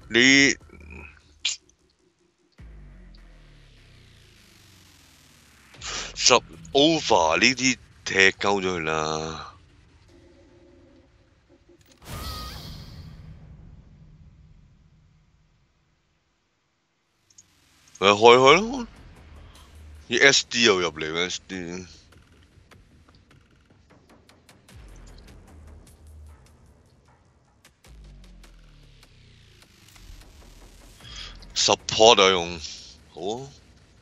你十 over 呢啲踢鳩咗佢啦。咪開開咯，啲 SD 又入嚟 SD。support 啊用，好啊，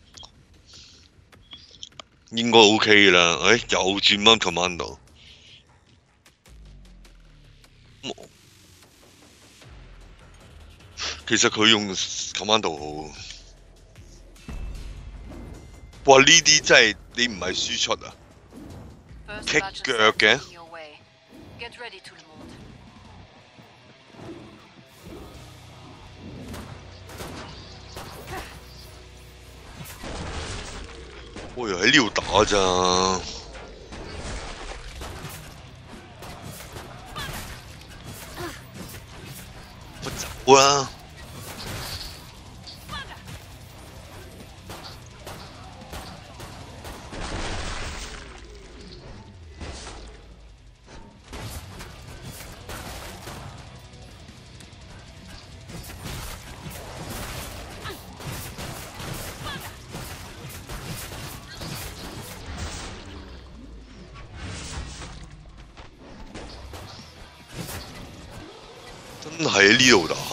應該 OK 啦。又轉翻 commando， 其實佢用 commando 好。哇！呢啲真係你唔係輸出啊，踢腳嘅。我又喺呢度打咋，我走啊！真係喺呢度打。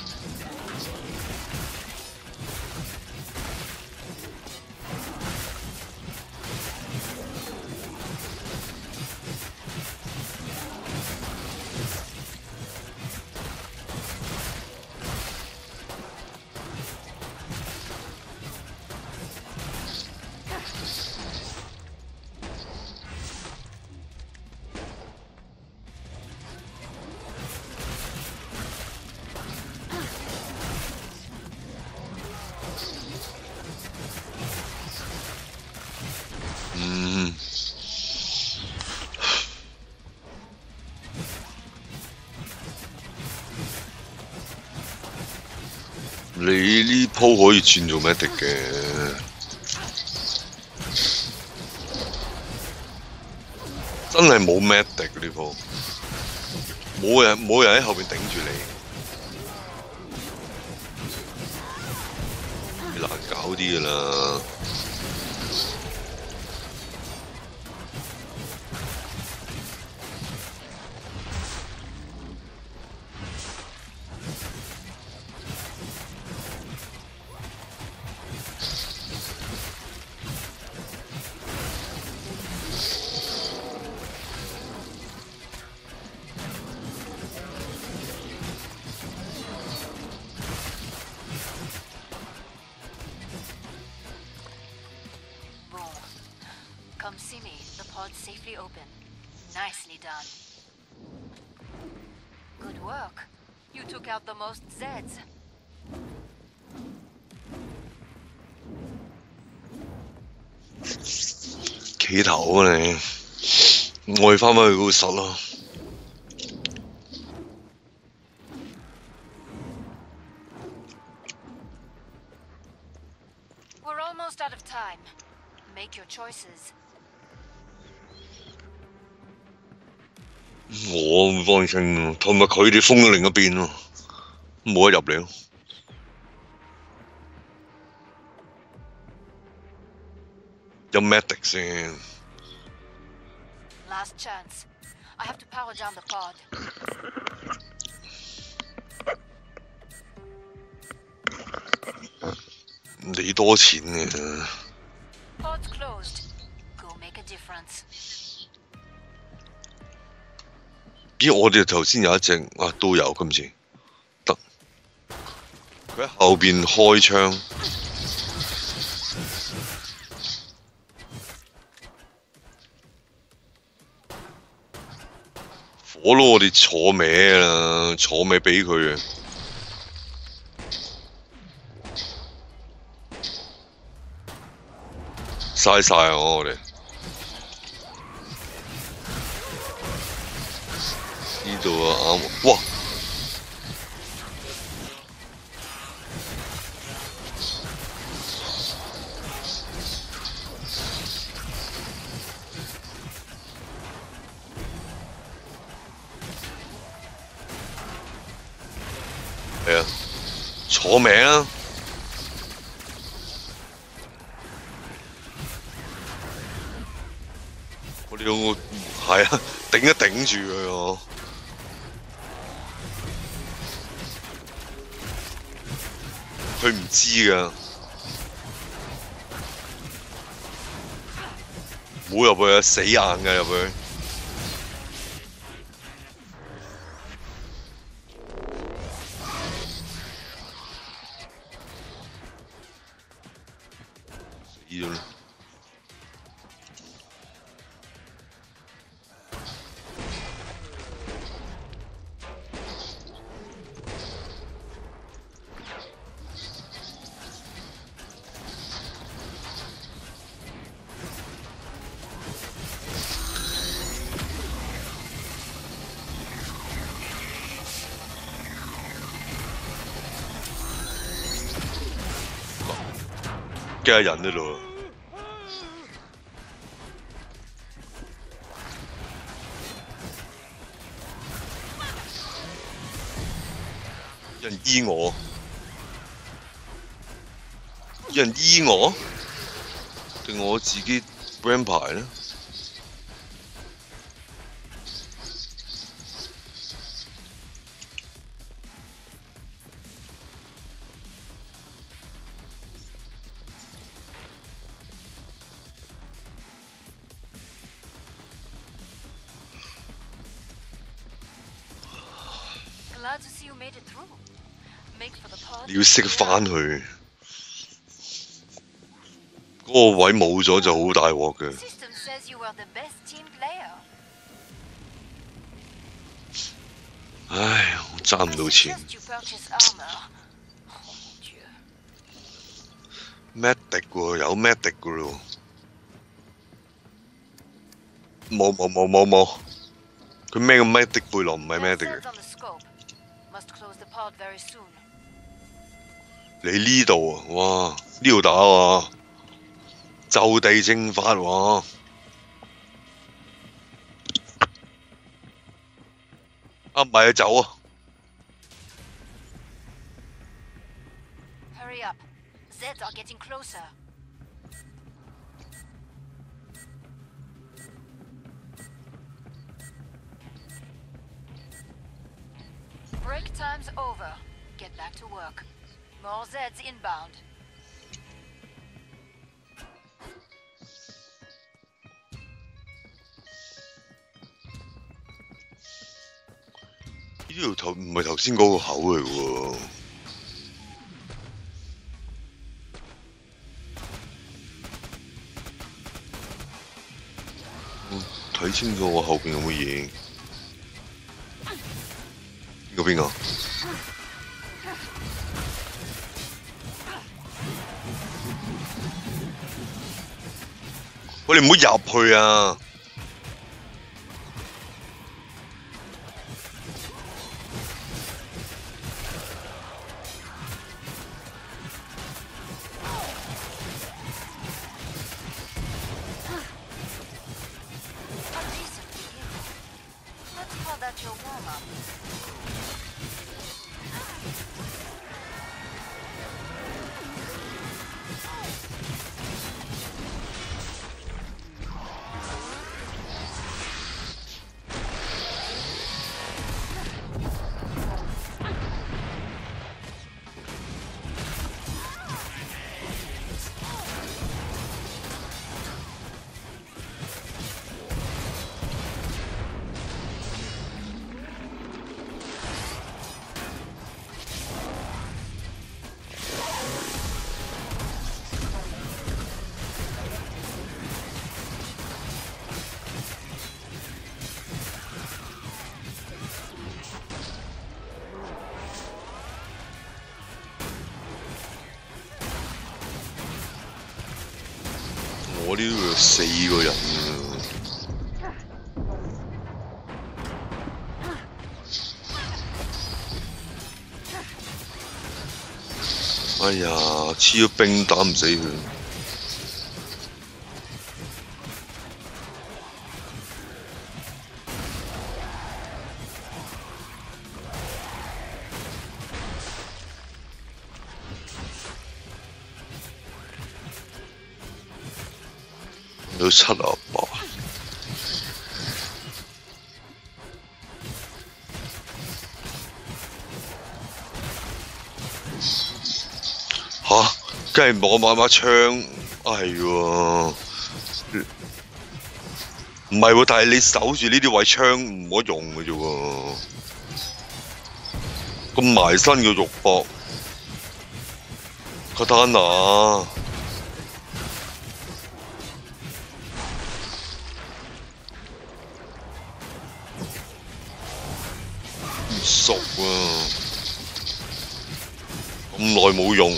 你呢鋪可以轉做 medic 嘅，真係冇 medic 呢鋪，冇人喺後邊頂住你，難搞啲㗎啦。 Come see me. The pod's safely open. Nicely done. Good work. You took out the most Zeds. 企頭啊你！我哋翻返去嗰個室咯。 We're almost out of time. Make your choices. 我唔放心，同埋佢哋封咗另一邊咯，冇得入嚟咯。有 medic 先。 Last chance. I have to power down the pod. 你多錢嘅。 Pod's closed. Go make a difference. 咦！我哋頭先有一隻啊，都有今次得。佢喺後邊開槍。火咯！我哋坐歪啦，坐歪俾佢啊！嘥晒啊！我哋呢度啊啱，哇！ 係啊，坐名啊！我哋兩個係啊，頂一頂住佢我。佢唔知㗎，唔好入去啊！死硬㗎入去。死咗啦！驚人喺度。有人醫我，有人醫我，定我自己 brand 牌咧？ Glad to see you made it through. Make for the pod. 你要識翻去，嗰個位冇咗就好大鑊嘅。 System says you are the best team player. 唉，我賺唔到錢。 Suggest you purchase armor. Oh, Dieu. medic 喎，有 medic 嘅咯。冇，佢孭個 medic 背囊唔係 medic 嘅。 Cells on the scope. Must close the pod very soon. 你呢度啊，哇！呢度打喎，就地正法喎。啊，唔係啊，走啊！ Hurry up. Zeds are getting closer. Break time's over. Get back to work. More Zeds inbound. 呢條頭唔係頭先嗰個口嚟喎。睇清楚我後邊有冇嘢。邊個？喂，你唔好入去啊！我呢度有4個人啊！哎呀，黐咗冰打唔死佢。 有7啊8。吓，梗係我買把槍，係喎。唔係喎，但係你守住呢啲位槍唔可以用嘅啫喎。咁埋身嘅肉搏，個丹拿唔熟啊，咁耐冇用。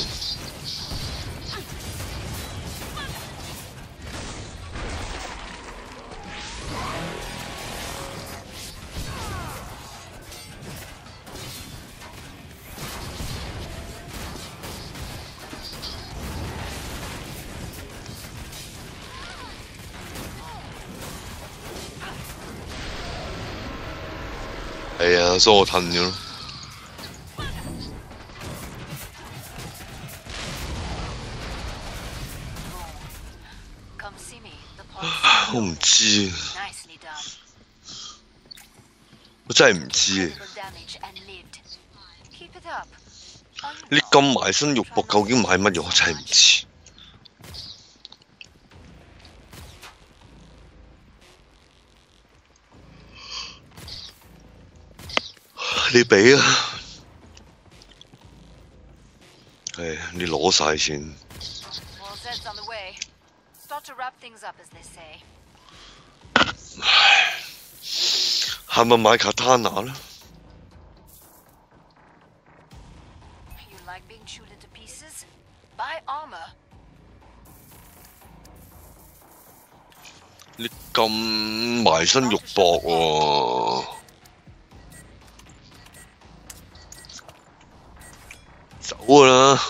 係啊，所以我褪咗咯。我唔知，我真係唔知。你咁埋身肉搏究竟買乜嘢？我真係唔知。你俾啊！係你攞晒先。唉，係咪買卡塔拿咧？你咁埋身肉搏喎！走㗎啦！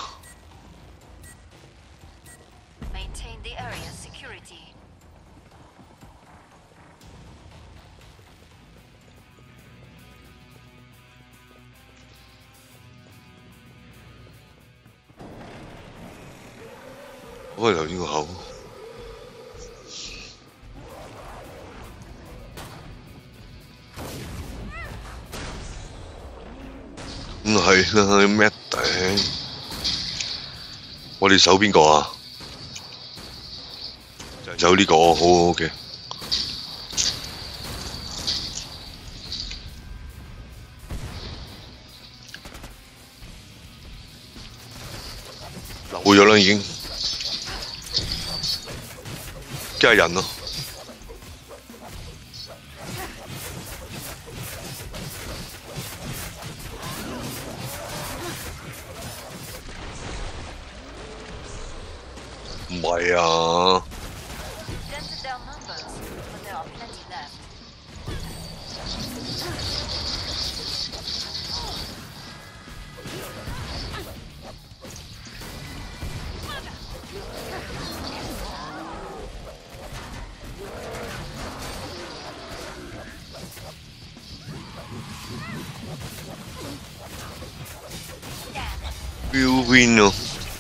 開頭呢個口。咁係啦，咩頂？我哋守邊個啊？就係守呢個，好好嘅。漏咗啦已經，梗係人咯。唔係啊！Will win 咯！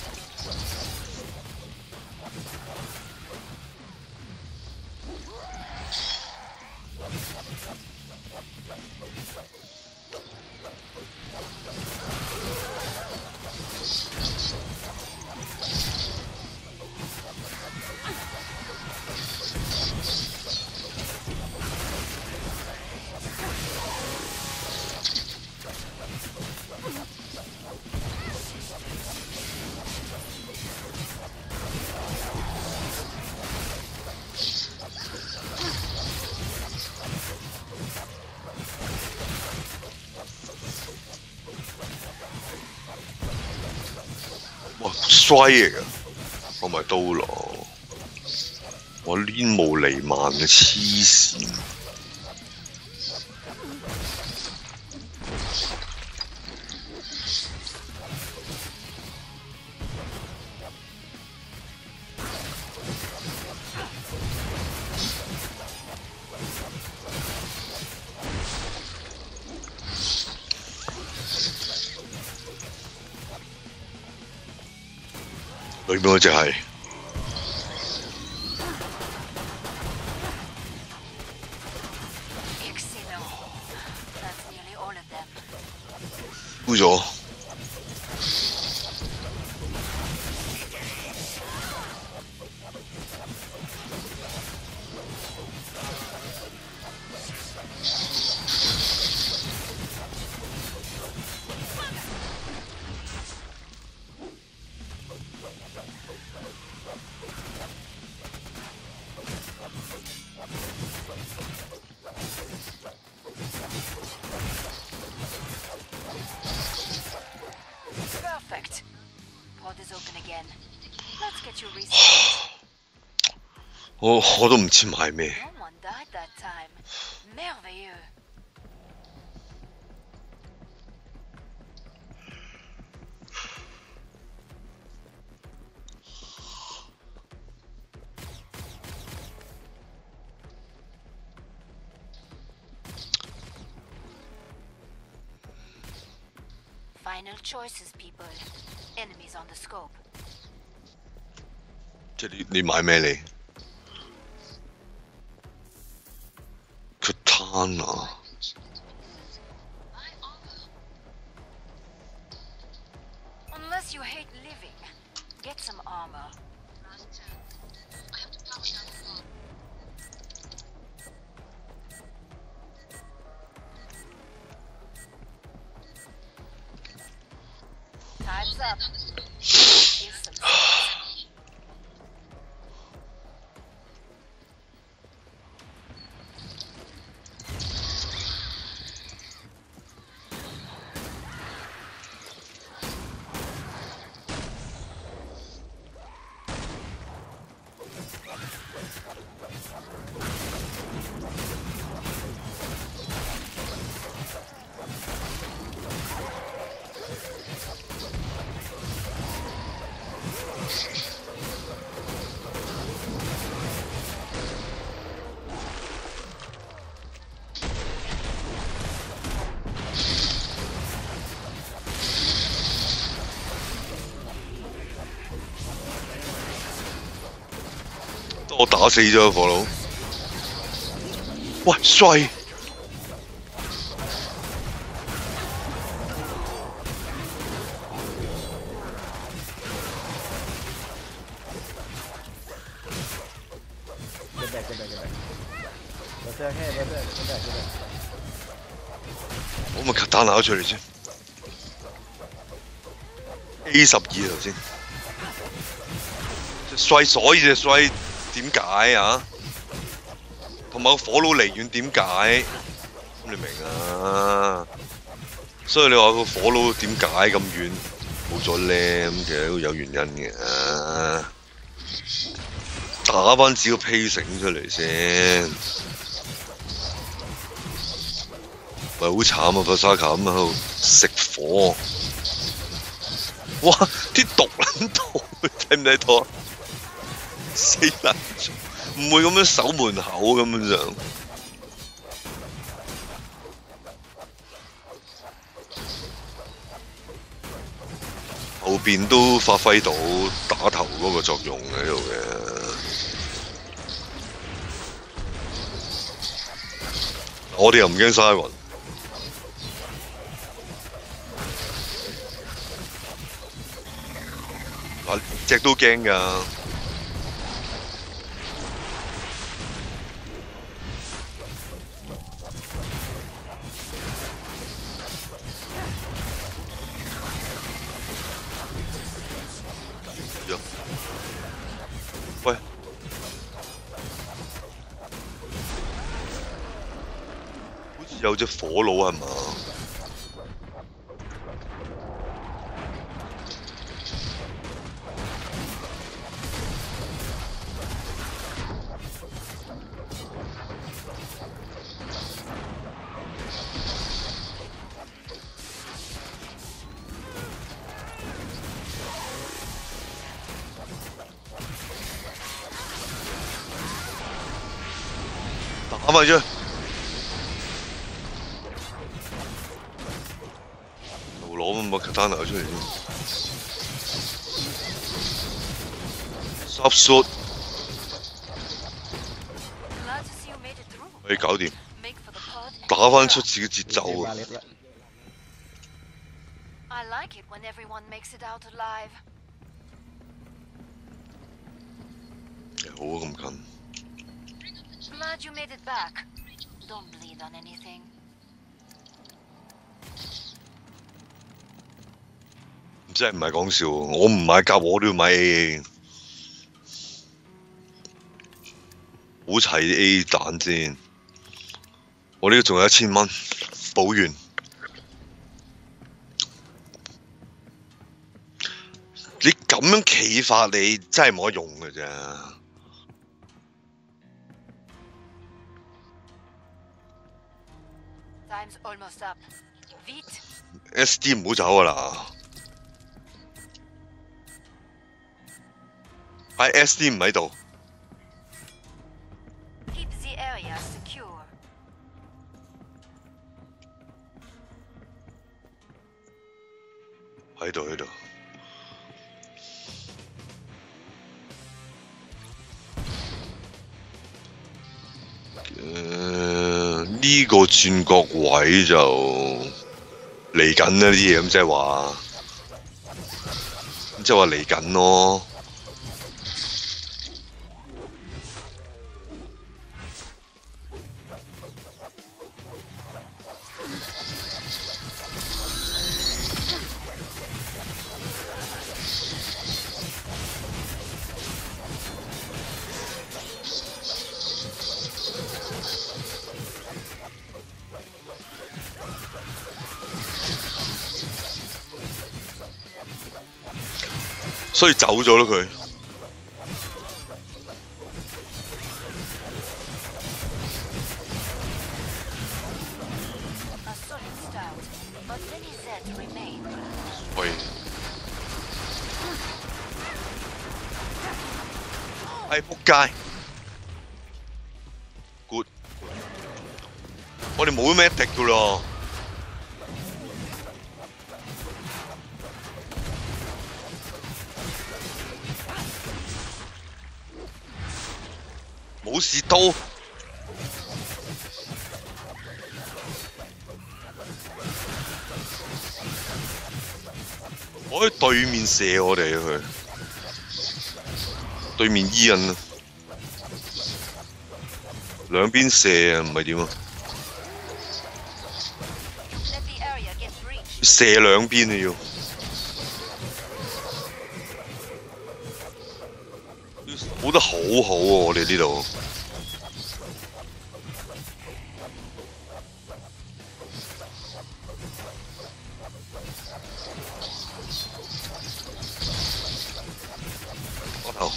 哇，衰嚟㗎！我咪刀咯！我攣無離漫嘅黐線。裏面嗰隻係丟咗。 Perfect. Pod is open again. Let's get you reset. 我都唔知買咩。 No one died that time. Merveilleux. Final choices, people. Enemies on the scope. 即係你買咩嚟？佢攤啊！ Unless you hate living, get some armor. Time's up. Here's some swords. 我打死咗個火佬。喂，衰！我咪打拿出嚟先。A12頭先，衰所以隻衰點解啊？同埋個火佬離遠點解？咁你明啊？所以你話個火佬點解咁遠冇咗咧？咁其實都有原因嘅。打翻自己個披繩出嚟先。喂，好慘啊！個沙卡咁喺度食火，哇！啲毒撚到，睇唔睇到啊？死撚咗，唔會咁樣守門口根本上。後邊都發揮到打頭嗰個作用喺度嘅。我哋又唔驚沙雲。隻都驚㗎。喂，好似有隻火佬係嘛？打埋啫！又攞咁個 katana 出嚟先 ，sub shot， 可以搞掂，打翻出自己節奏啊！ I like it when everyone makes it out alive. 好啊，咁近。 Glad you made it back. Don't bleed on anything. 真係唔係講笑，我唔買甲我都要買 AA， 好齊啲 A 彈先。我呢個仲有1000蚊，補完。你咁樣企法，你真係冇得用嘅啫。 Time's almost up. Vite. SD 唔好走啊啦！喺 SD 唔喺度， Keep the area secure. 喺度喺度。呢個轉角位就嚟緊啦啲嘢，咁即係話，嚟緊咯。所以走咗咯佢。 A solid start, but many Zeds remain. 喂，係仆街 ，good， 我哋冇咩敵噶咯。 冇事到，我喺對面射我哋佢，對面伊人啊，兩邊射啊，唔係點啊？ Let the area get breached. 射兩邊啊要。 好得好好喎！我哋呢度，我頭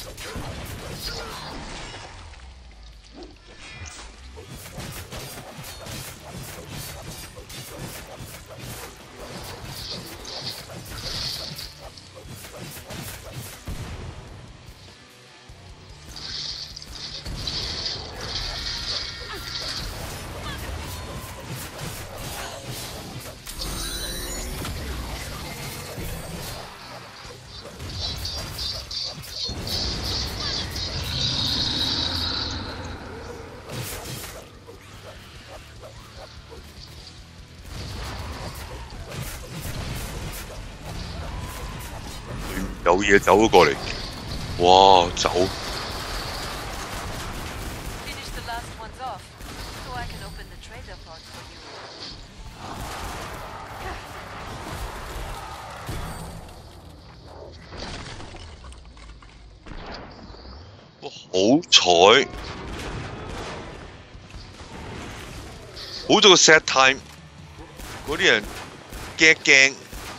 有嘢走咗過嚟，哇走！ Finish the last ones off, so I can open the trader pod for you. 哇好彩，好咗個 set time，嗰啲人驚一驚。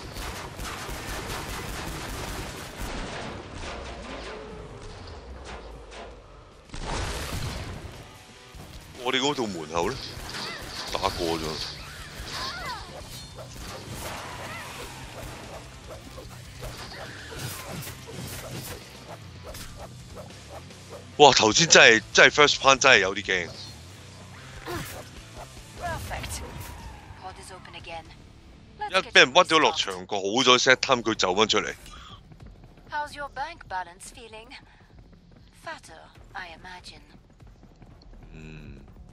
我哋嗰度門口咧，打過咗。哇！頭先真係 first pan 真係有啲驚。 Perfect. Pod is open again. 一俾人屈咗落牆角，好咗 set time 佢走翻出嚟。 How's your bank balance feeling? Fatter, I imagine.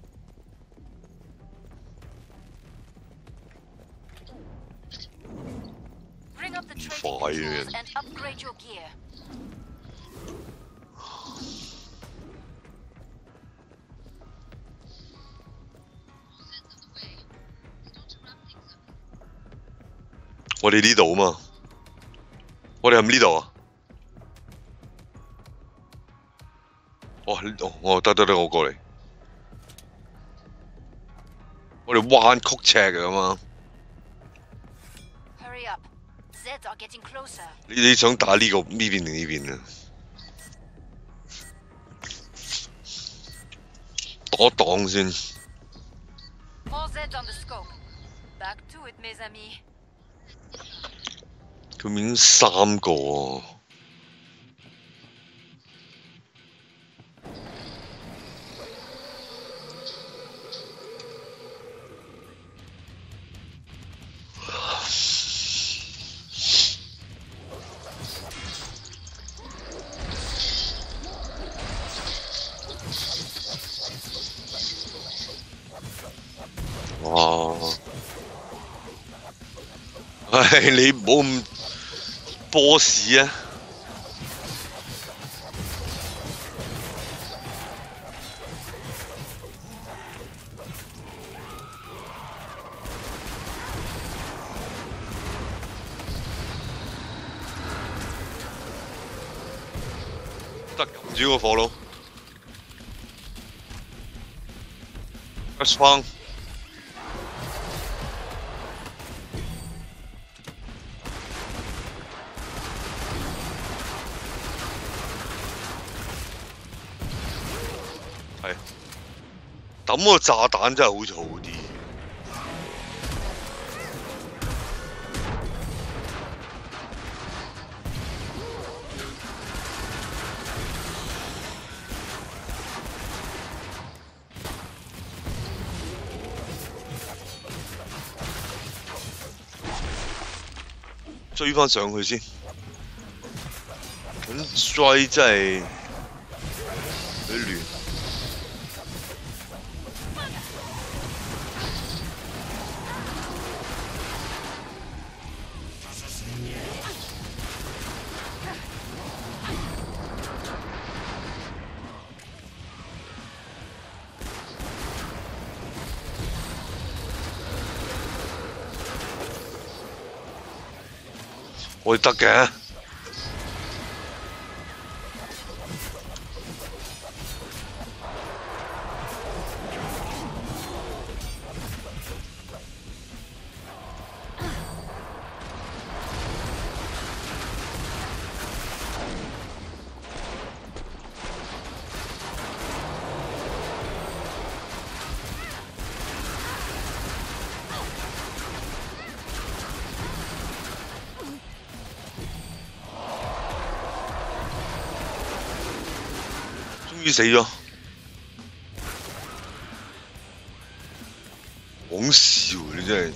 嗯。 快嘅 tools 人。 and upgrade your gear. 我哋呢度啊嘛，我哋係咪呢度啊？得，我過嚟。我哋彎曲尺嘅嘛。 Hurry up. Zeds are getting closer. 你想打呢、個呢邊定呢邊啊？擋一擋先。 More Zeds on the scope. Back to it, mes amis. 佢已經3個喎。哇！唉，你唔好咁波士啊！得撳住個火爐。Press 翻。係抌個炸彈真係好似好啲。追翻上去先。咁 strike 真係有啲亂。我哋得嘅。終於死咗，講笑你真係，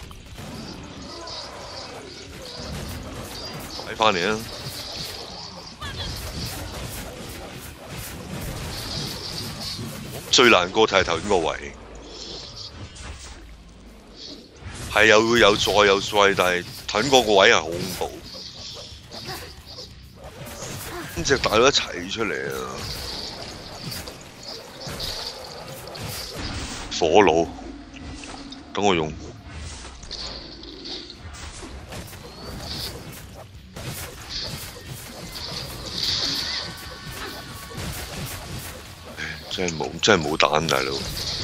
快翻嚟啊！最難過睇係頭先個位，係又會有再有衰，但係頭先嗰個位係好恐怖，咁隻大佬一齊出嚟啊！火爐，等我用。真係冇彈，大佬。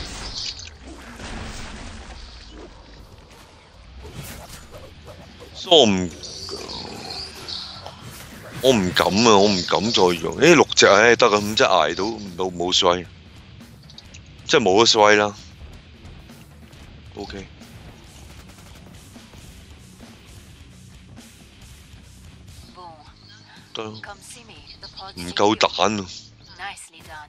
所以我唔敢啊！我唔敢再用。6隻唉得啊，咁即係捱到冇衰，即係冇咗衰啦。OK。得咯，唔夠彈啊！ Nicely done.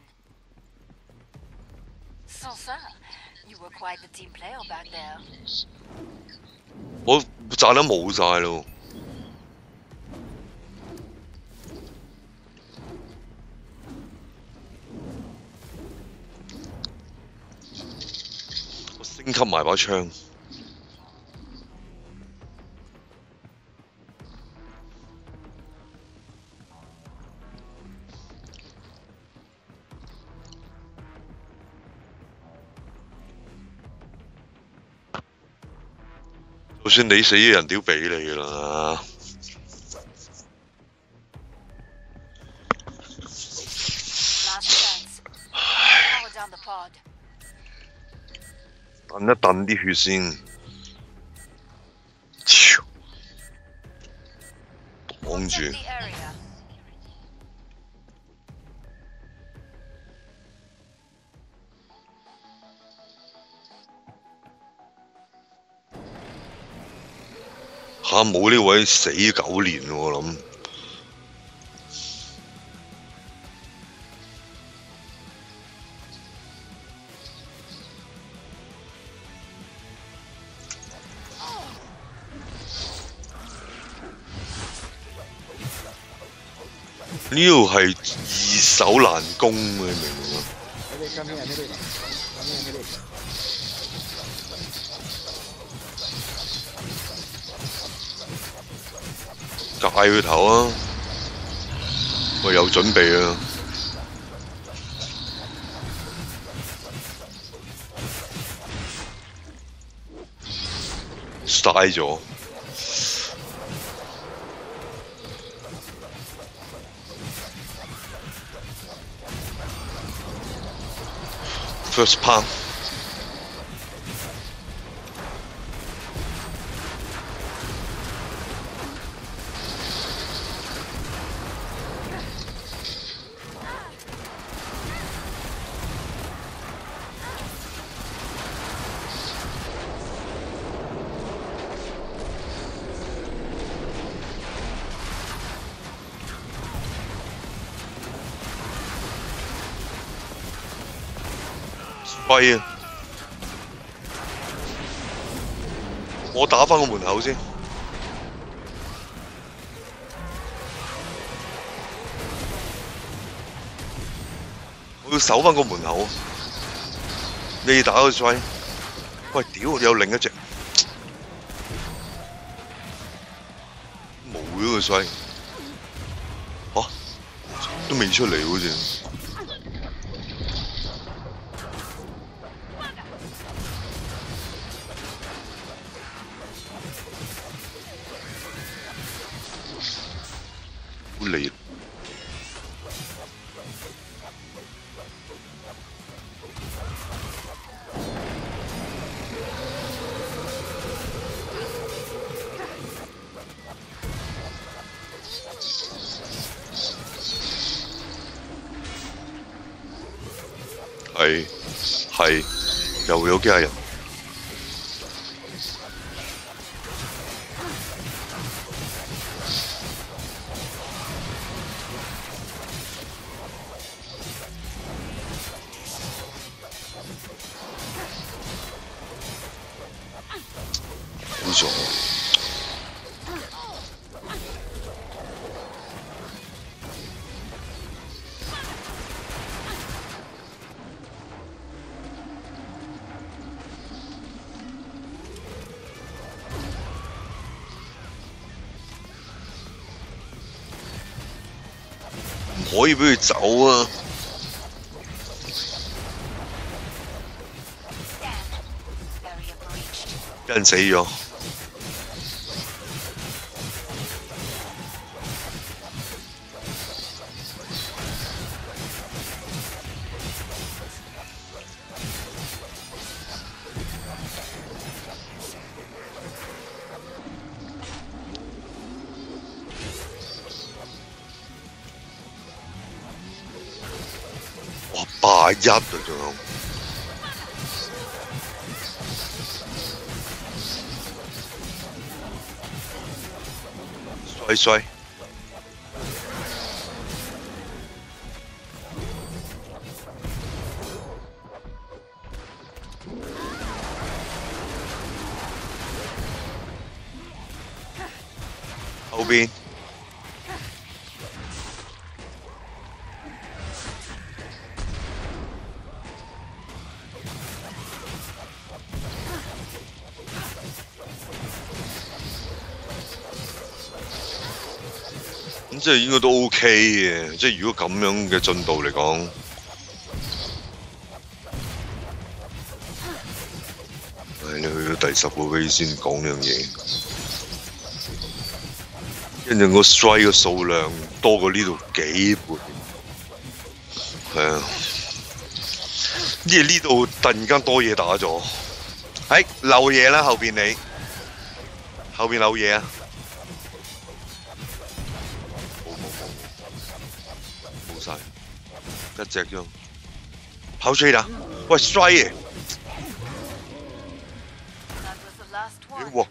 Sans ça, you were quite the team player back there. 我炸得冇晒咯。我升級埋把槍。 就算你死，人屌俾你噶啦。等一等啲血先，擋住。嚇冇呢位死9年喎，我諗。呢度係易守難攻嘅，你明唔明啊？戒佢頭啊！我有準備啊！嘥咗。First palm。喂啊！我打返個門口先。我要守返個門口。你打個衰。喂，屌！有另一隻。冇咗個衰。嚇、啊！都未出嚟好似。嚟。係，又有機械人。好咗。唔可以俾佢走啊！俾人死咗。哇，81啊，仲有。衰。後邊。咁即係應該都 OK 嘅，即係如果咁樣嘅進度嚟講，你去到第 10個 V 先講呢樣嘢，因為個 strike 嘅數量多過呢度幾倍。係啊，因為呢度突然間多嘢打咗。漏嘢啦，後邊你後邊漏嘢啊！冇晒，一隻啫。跑出啦！喂 ，strike 哇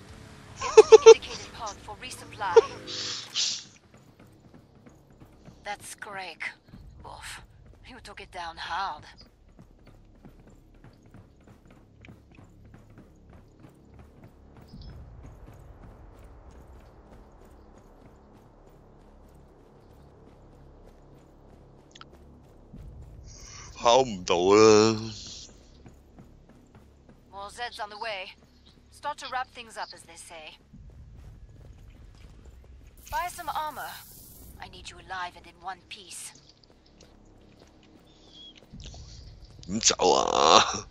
！That's Greg. Oof. You took it down hard. 跑唔到啦。 More Zeds on the way. Start to wrap things up, as they say. Buy some armor. I need you alive and in one piece. 點走啊？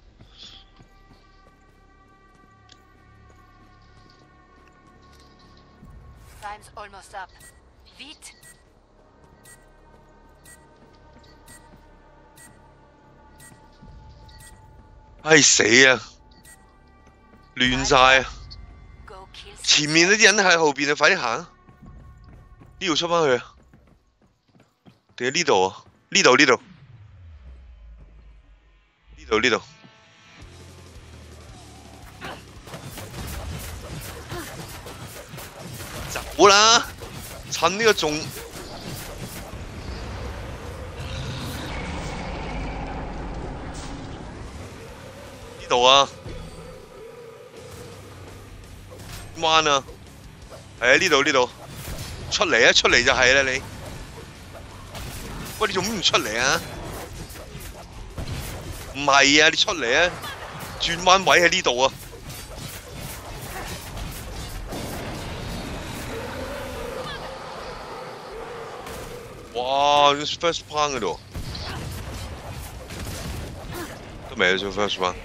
Time's almost up. Vite. 唉死啊！亂晒啊！前面嗰啲人喺後邊啊，快啲行！呢度出翻去啊！定係呢度啊？呢度呢度呢度呢度。走啦！趁呢個仲。 呢度啊，彎啊，係啊，呢度呢度，出嚟啊，出嚟就係啦你。喂，你做咩唔出嚟啊？唔係啊，你出嚟啊，轉彎位喺呢度啊。哇 ！first round 嗰度都未做 first round。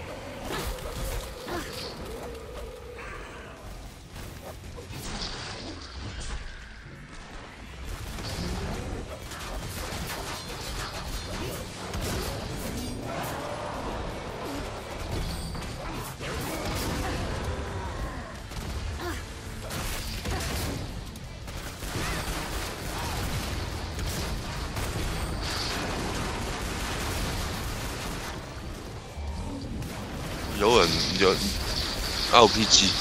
有人有 RPG，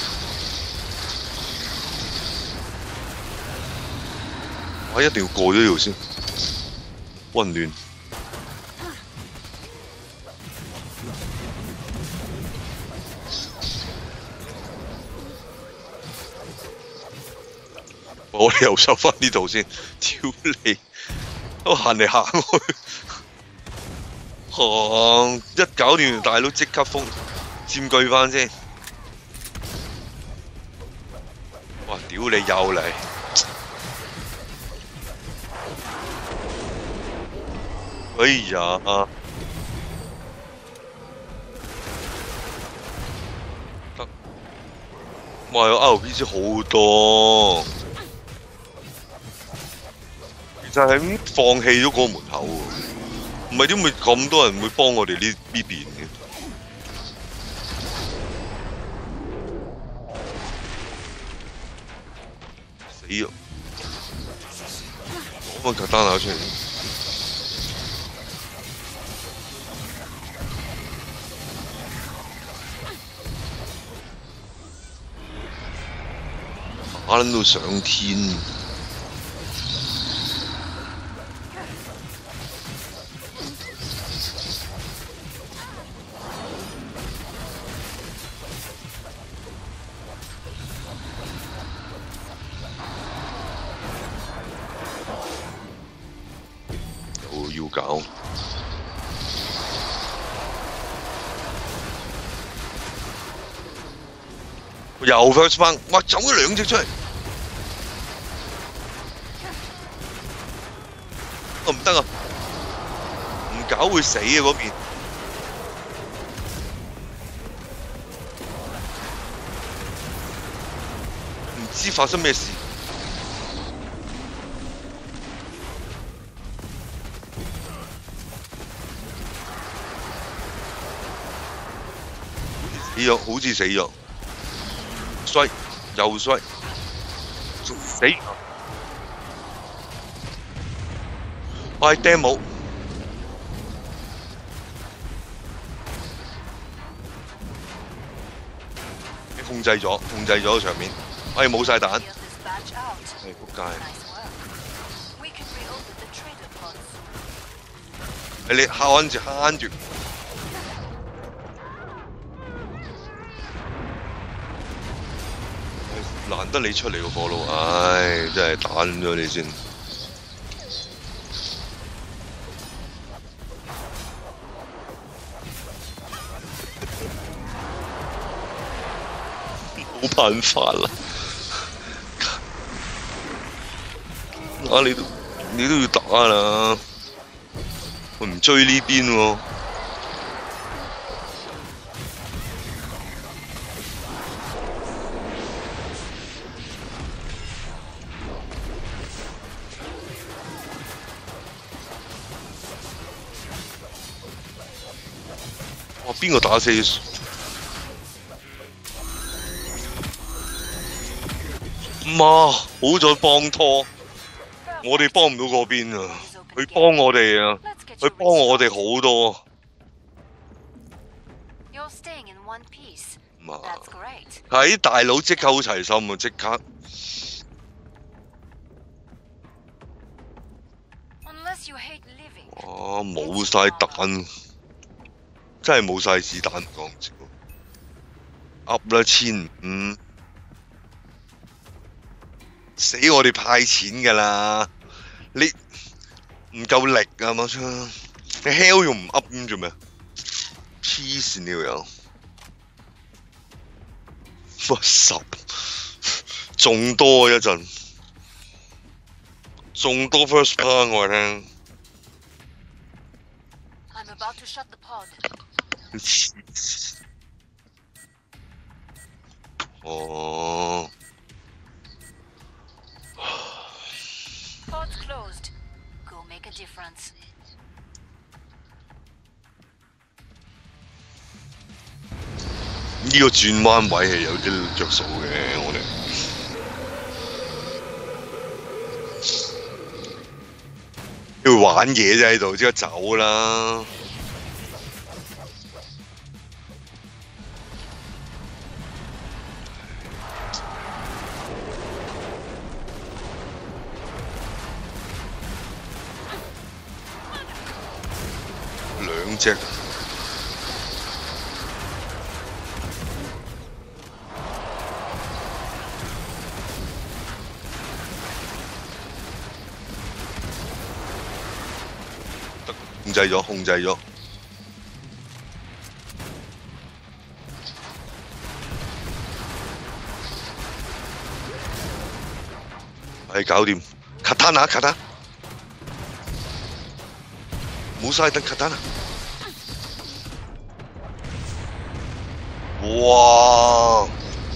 我一定要過咗呢條先，混亂。我哋又收翻呢度先，屌你！我行嚟行去，一搞掂大佬即刻封。 佔據翻先！哇！屌你又嚟！哎呀！得，哇！有 RPG 好多，其實係咁放棄咗個門口喎，唔係點會咁多人會幫我哋呢邊嘅？ 死咗！攞個特單拿出嚟。打撚到上天。要搞，又 first round， 哇！走咗兩隻出嚟，唔得啊！唔搞會死啊嗰邊。 唔知發生咩事。死咗，好似死咗，衰又衰，仲死。我係 demo。控制咗場面，我哋冇晒彈，係仆街。你慳住，難得你出嚟個火爐，唉，真係打咗你先。冇辦法啦！啊，你都要打啦！我唔追呢邊喎。哇！邊個打死？媽，好在幫拖，我哋幫唔到嗰邊啊！佢幫我哋啊，佢幫我哋好多。媽，係大佬即刻好齊心啊！即刻。哇！冇晒彈，真係冇晒子彈講笑。噏啦1500。死我哋派錢㗎啦！你唔夠力啊馬昌，你 hell 用唔 up 咁做咩？黐線呢個友，乜10仲多一陣，仲多 first part 我聽。哦。 Pod's closed. Go make a difference. 呢個轉彎位係有啲着數嘅，我哋。要玩嘢啫喺度，即刻走啦！2隻。控制咗。係搞掂。卡丹拿，冇嘥等卡丹拿。哇！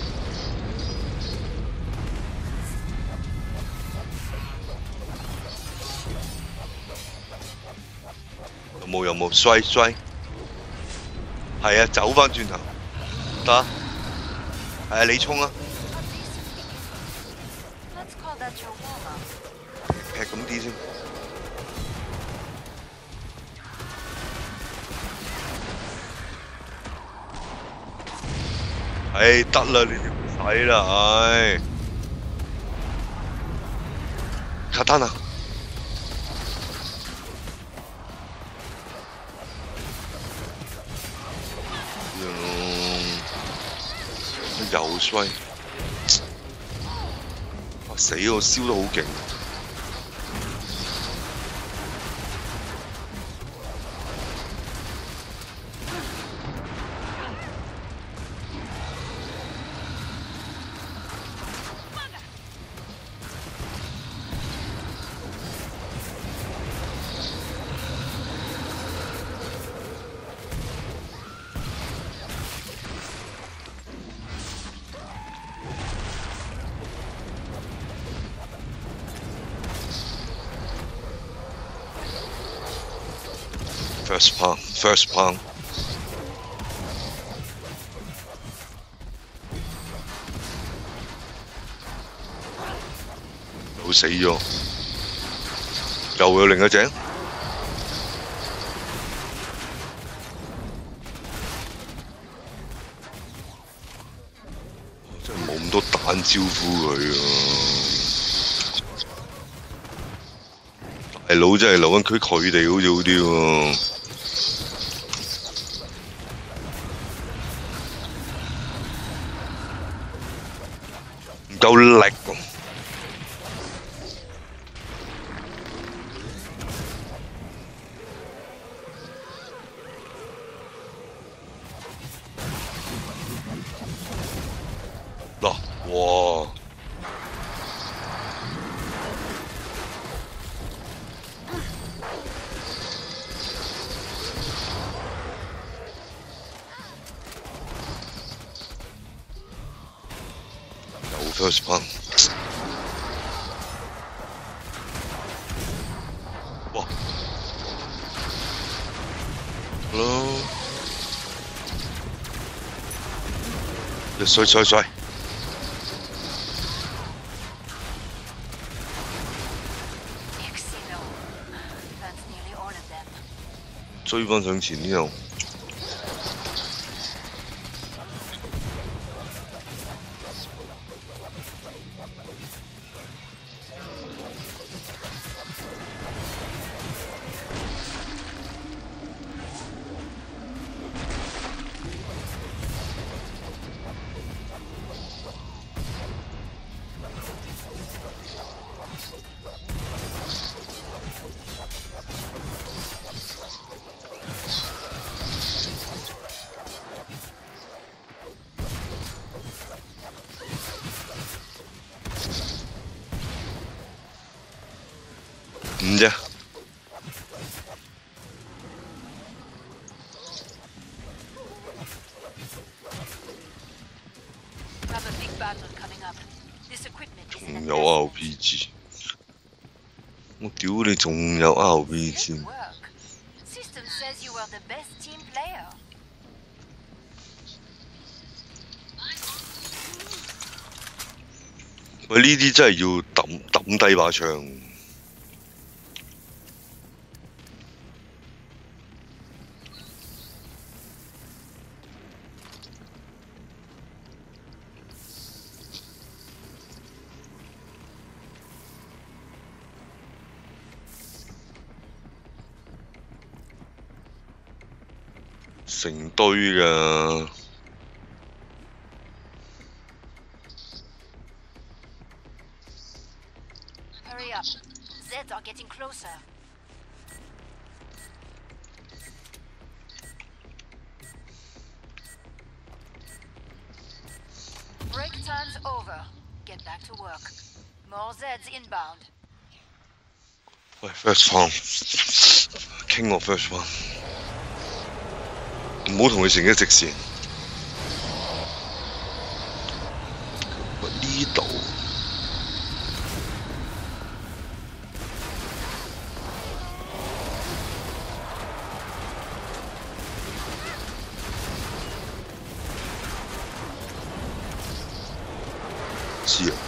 有冇衰？係啊，走翻轉頭，得啊，係啊，你衝啊！劈咁啲先。唉，得啦，你哋唔使啦，唉。卡丹啊！又衰，哇死我燒得好勁。 First pound，first pound。又死咗，又有另一隻。真係冇咁多蛋招呼佢啊！大佬真係留緊佢哋好似好啲喎。唔夠力喎。嗱，哇！有 first pound， 哇！咯，衰！追翻上前呢度，5啫。仲有 RPG， 我屌你仲有 RPG！ 喂，呢啲真係要抌低把槍。成堆㗎。 Hurry up. Zeds are getting closer. Break time's over. Get back to work. More Zeds inbound. 喂 ，first round， 傾我 first round。唔好同佢成一直線。呢度知啊。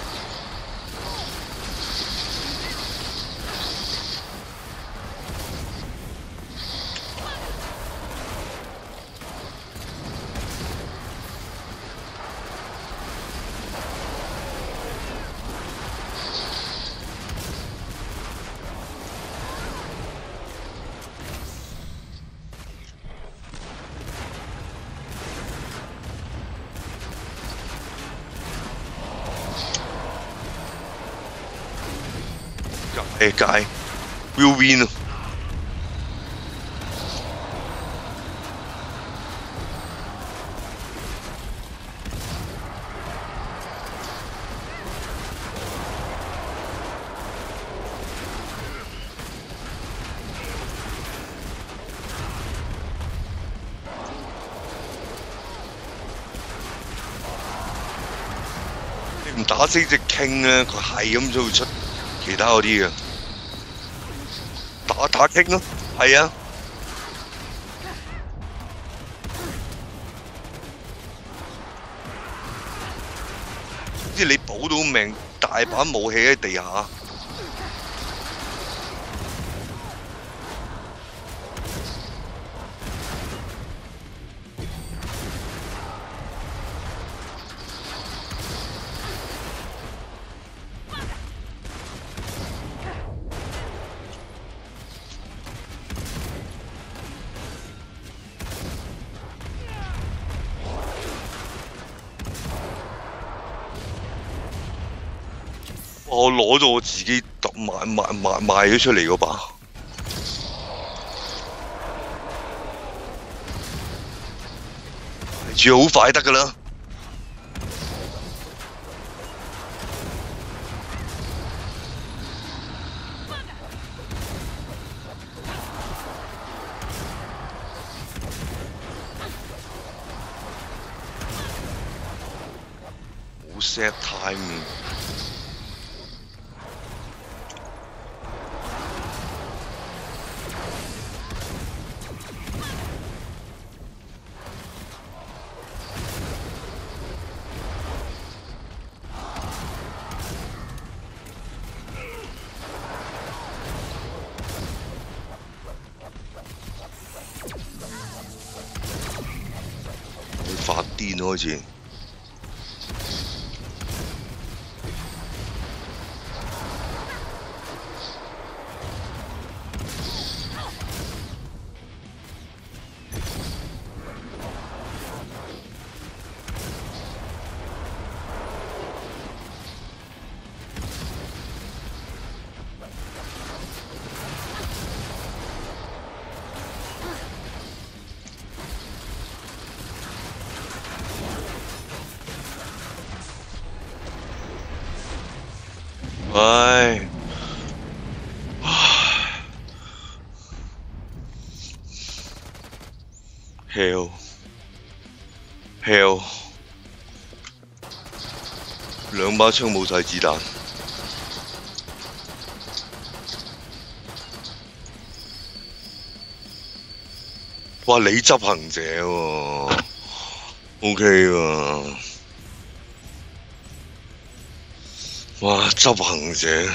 界 will win 啊！你唔打死隻 King 咧，佢係咁就會出其他嗰啲嘅。打 King 咯，係啊。 之你保到命，大把武器喺地下。我攞咗我自己賣咗出嚟嗰把，住好快得㗎啦。冇 set time。發癲開始。唉，hell， 兩把槍冇晒子彈。哇！你執行者喎，OK 喎。哇！執行者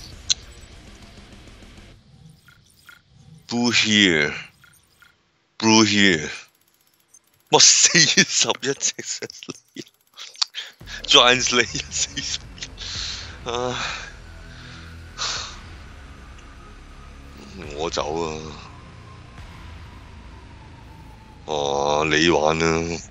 ，Blue here，Blue here， 乜41隻 Translate 41，唉，我走啊！哦，你玩啦。